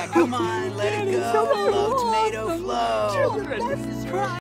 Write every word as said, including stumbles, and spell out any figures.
Come on, let it go. Flow, tomato, flow.